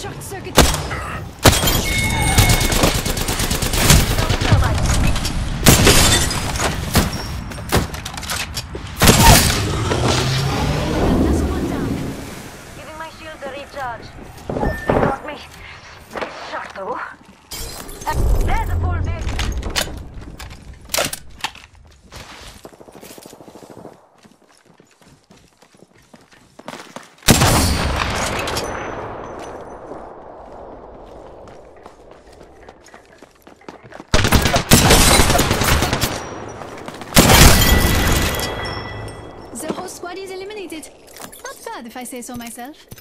Short circuit. Last one down. Giving my shield a recharge. They got me. Nice shot though. There's a full big. The whole squad is eliminated. Not bad if I say so myself.